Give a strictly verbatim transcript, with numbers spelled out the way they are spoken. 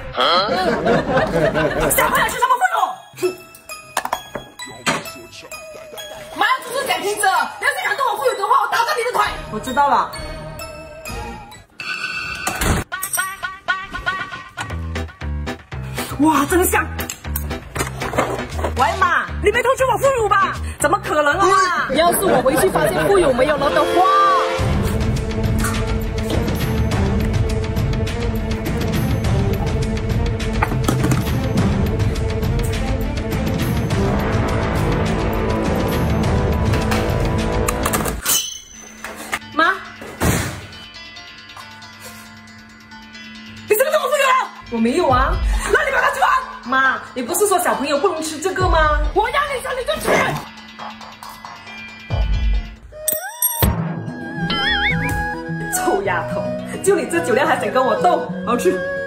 小朋友是什么富有？妈，这是奖品者，要是想对我富有的话，我打断你的腿。我知道了。哇，真香！喂妈，你没偷吃我副乳吧？怎么可能啊！要是我回去发现副乳没有了的话，妈，你怎么跟我副乳了？我没有啊。那你把它吃完。妈，你不是说小朋友不能吃这个吗？我让你吃你就吃。臭丫头，就你这酒量还想跟我斗？好去。